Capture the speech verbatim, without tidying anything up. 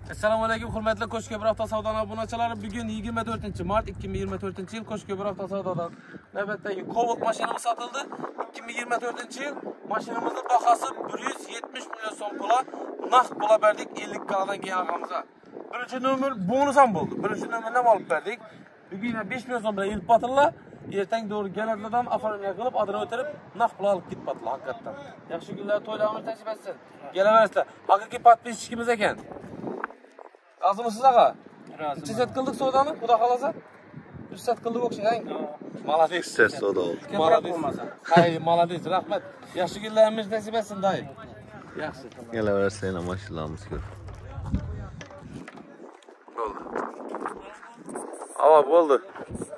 Assalomu alaykum, hurmatli Qo'shko'pir avtosavdo obunachilari. Bugun yigirma to'rtinchi mart ikki ming yigirma to'rtinchi yil Qo'shko'pir avtosavdodan navbatdagi Cobalt mashinamiz sotildi. ikki ming yigirma to'rtinchi yil mashinamizning bahosi bir yuz yetmish million so'm pula, naqd pula berdik ellik kaladan keyin og'amizga. Birinchi nomer bonus ham bo'ldi. Birinchi nomerni olib berdik. Bugun besh million so'm bilan ilib patirlar. Ertang doğru gelenlerden afarimle kılıp adını öterip naq pul alıp git patla hakikaten. Yaxşı günler toylarımız nasip etsin. Gelemerizler. Hakiki patpishchimiz ekan. Razımısınız ağa? Razım. İki set kıldık sodanı, bu da kalasa. Üç set kıldık okşayın. Malades. Ses soda oldu. Malades. Hayır, malades. Rahmet. Yaxşı günlerimiz nasip etsin dayı. Yaxşı. Geleversen amaçlarımız gör. Oldu. Ava oldu.